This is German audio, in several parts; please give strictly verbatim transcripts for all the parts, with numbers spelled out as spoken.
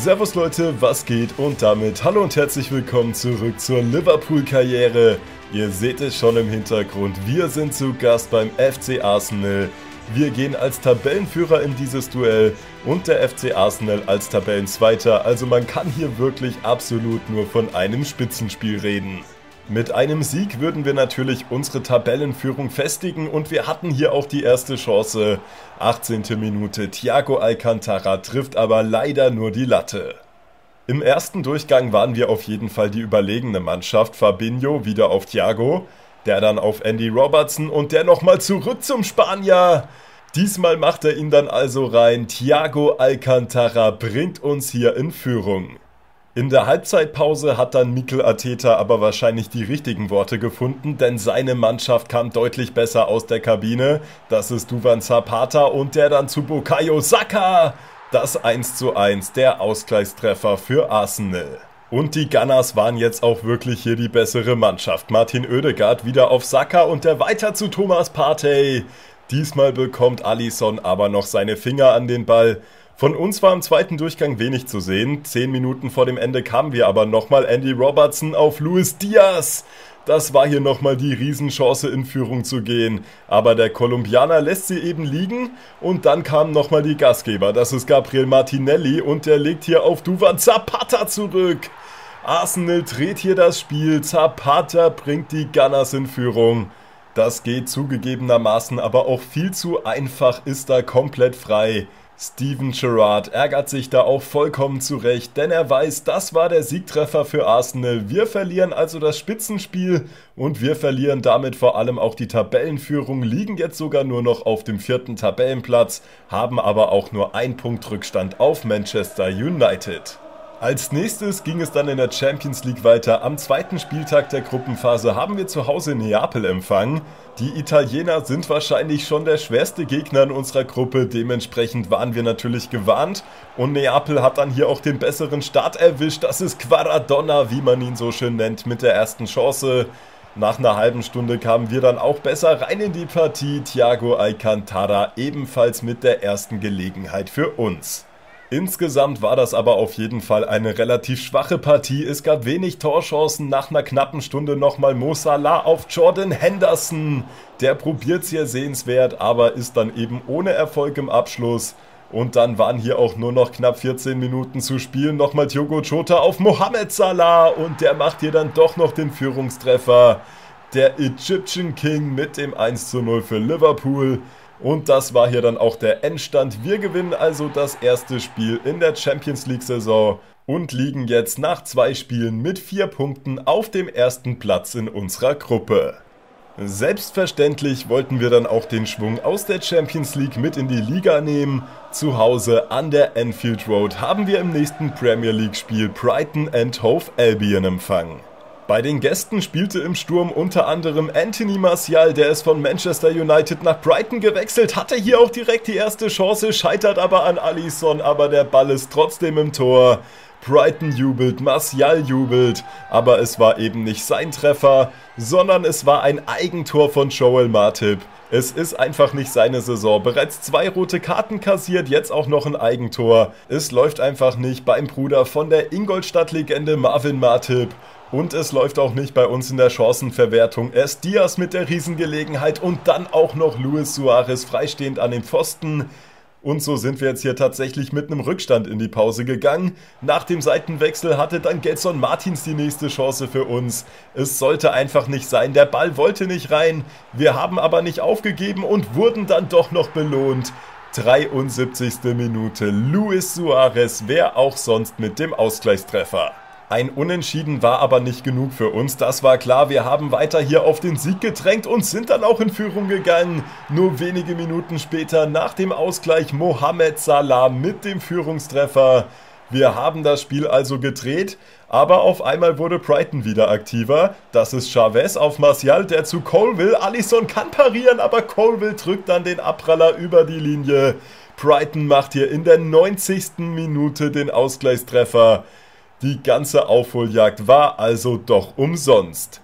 Servus Leute, was geht und damit hallo und herzlich willkommen zurück zur Liverpool-Karriere. Ihr seht es schon im Hintergrund, wir sind zu Gast beim F C Arsenal. Wir gehen als Tabellenführer in dieses Duell und der F C Arsenal als Tabellenzweiter, also man kann hier wirklich absolut nur von einem Spitzenspiel reden. Mit einem Sieg würden wir natürlich unsere Tabellenführung festigen und wir hatten hier auch die erste Chance. achtzehnte Minute, Thiago Alcantara trifft aber leider nur die Latte. Im ersten Durchgang waren wir auf jeden Fall die überlegene Mannschaft. Fabinho wieder auf Thiago, der dann auf Andy Robertson und der nochmal zurück zum Spanier. Diesmal macht er ihn dann also rein. Thiago Alcantara bringt uns hier in Führung. In der Halbzeitpause hat dann Mikel Arteta aber wahrscheinlich die richtigen Worte gefunden, denn seine Mannschaft kam deutlich besser aus der Kabine. Das ist Duvan Zapata und der dann zu Bukayo Saka. Das eins zu eins, der Ausgleichstreffer für Arsenal. Und die Gunners waren jetzt auch wirklich hier die bessere Mannschaft. Martin Oedegaard wieder auf Saka und der weiter zu Thomas Partey. Diesmal bekommt Alisson aber noch seine Finger an den Ball. Von uns war im zweiten Durchgang wenig zu sehen. Zehn Minuten vor dem Ende kamen wir aber nochmal Andy Robertson auf Luis Diaz. Das war hier nochmal die Riesenchance in Führung zu gehen. Aber der Kolumbianer lässt sie eben liegen und dann kamen nochmal die Gastgeber. Das ist Gabriel Martinelli und der legt hier auf Duvan Zapata zurück. Arsenal dreht hier das Spiel. Zapata bringt die Gunners in Führung. Das geht zugegebenermaßen aber auch viel zu einfach, ist da komplett frei. Steven Gerrard ärgert sich da auch vollkommen zurecht, denn er weiß, das war der Siegtreffer für Arsenal. Wir verlieren also das Spitzenspiel und wir verlieren damit vor allem auch die Tabellenführung, liegen jetzt sogar nur noch auf dem vierten Tabellenplatz, haben aber auch nur einen Punkt Rückstand auf Manchester United. Als nächstes ging es dann in der Champions League weiter. Am zweiten Spieltag der Gruppenphase haben wir zu Hause Neapel empfangen. Die Italiener sind wahrscheinlich schon der schwerste Gegner in unserer Gruppe, dementsprechend waren wir natürlich gewarnt. Und Neapel hat dann hier auch den besseren Start erwischt, das ist Quaradonna, wie man ihn so schön nennt, mit der ersten Chance. Nach einer halben Stunde kamen wir dann auch besser rein in die Partie. Thiago Alcantara ebenfalls mit der ersten Gelegenheit für uns. Insgesamt war das aber auf jeden Fall eine relativ schwache Partie. Es gab wenig Torchancen. Nach einer knappen Stunde nochmal Mo Salah auf Jordan Henderson. Der probiert es hier sehenswert, aber ist dann eben ohne Erfolg im Abschluss. Und dann waren hier auch nur noch knapp vierzehn Minuten zu spielen. Nochmal Diogo Jota auf Mohamed Salah und der macht hier dann doch noch den Führungstreffer. Der Egyptian King mit dem eins zu null für Liverpool. Und das war hier dann auch der Endstand. Wir gewinnen also das erste Spiel in der Champions League Saison und liegen jetzt nach zwei Spielen mit vier Punkten auf dem ersten Platz in unserer Gruppe. Selbstverständlich wollten wir dann auch den Schwung aus der Champions League mit in die Liga nehmen. Zu Hause an der Anfield Road haben wir im nächsten Premier League Spiel Brighton and Hove Albion empfangen. Bei den Gästen spielte im Sturm unter anderem Anthony Martial, der ist von Manchester United nach Brighton gewechselt, hatte hier auch direkt die erste Chance, scheitert aber an Alisson, aber der Ball ist trotzdem im Tor. Brighton jubelt, Martial jubelt, aber es war eben nicht sein Treffer, sondern es war ein Eigentor von Joel Matip. Es ist einfach nicht seine Saison. Bereits zwei rote Karten kassiert, jetzt auch noch ein Eigentor. Es läuft einfach nicht beim Bruder von der Ingolstadt-Legende Marvin Matip. Und es läuft auch nicht bei uns in der Chancenverwertung. Erst Diaz mit der Riesengelegenheit und dann auch noch Luis Suarez freistehend an den Pfosten. Und so sind wir jetzt hier tatsächlich mit einem Rückstand in die Pause gegangen. Nach dem Seitenwechsel hatte dann Gelson Martins die nächste Chance für uns. Es sollte einfach nicht sein, der Ball wollte nicht rein. Wir haben aber nicht aufgegeben und wurden dann doch noch belohnt. dreiundsiebzigste Minute, Luis Suarez, wer auch sonst mit dem Ausgleichstreffer. Ein Unentschieden war aber nicht genug für uns, das war klar, wir haben weiter hier auf den Sieg gedrängt und sind dann auch in Führung gegangen. Nur wenige Minuten später nach dem Ausgleich Mohamed Salah mit dem Führungstreffer. Wir haben das Spiel also gedreht, aber auf einmal wurde Brighton wieder aktiver. Das ist Chavez auf Martial, der zu Colwill. Alisson kann parieren, aber Colwill drückt dann den Abpraller über die Linie. Brighton macht hier in der neunzigsten Minute den Ausgleichstreffer. Die ganze Aufholjagd war also doch umsonst.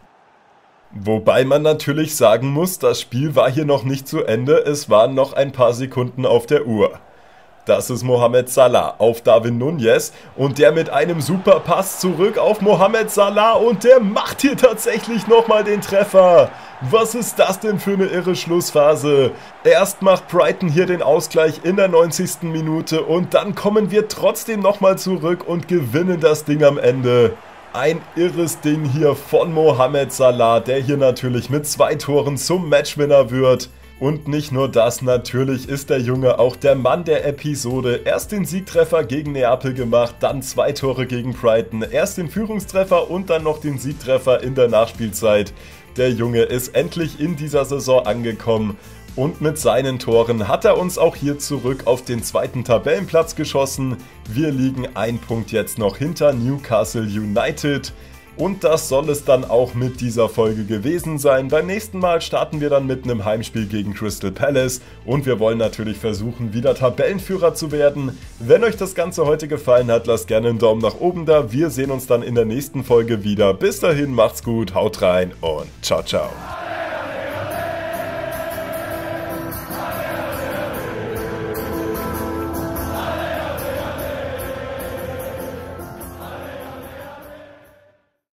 Wobei man natürlich sagen muss, das Spiel war hier noch nicht zu Ende, es waren noch ein paar Sekunden auf der Uhr. Das ist Mohamed Salah auf Darwin Núñez und der mit einem super Pass zurück auf Mohamed Salah und der macht hier tatsächlich nochmal den Treffer. Was ist das denn für eine irre Schlussphase? Erst macht Brighton hier den Ausgleich in der neunzigsten Minute und dann kommen wir trotzdem nochmal zurück und gewinnen das Ding am Ende. Ein irres Ding hier von Mohamed Salah, der hier natürlich mit zwei Toren zum Matchwinner wird. Und nicht nur das, natürlich ist der Junge auch der Mann der Episode. Erst den Siegtreffer gegen Neapel gemacht, dann zwei Tore gegen Brighton. Erst den Führungstreffer und dann noch den Siegtreffer in der Nachspielzeit. Der Junge ist endlich in dieser Saison angekommen. Und mit seinen Toren hat er uns auch hier zurück auf den zweiten Tabellenplatz geschossen. Wir liegen ein Punkt jetzt noch hinter Newcastle United. Und das soll es dann auch mit dieser Folge gewesen sein. Beim nächsten Mal starten wir dann mit einem Heimspiel gegen Crystal Palace. Und wir wollen natürlich versuchen, wieder Tabellenführer zu werden. Wenn euch das Ganze heute gefallen hat, lasst gerne einen Daumen nach oben da. Wir sehen uns dann in der nächsten Folge wieder. Bis dahin, macht's gut, haut rein und ciao, ciao.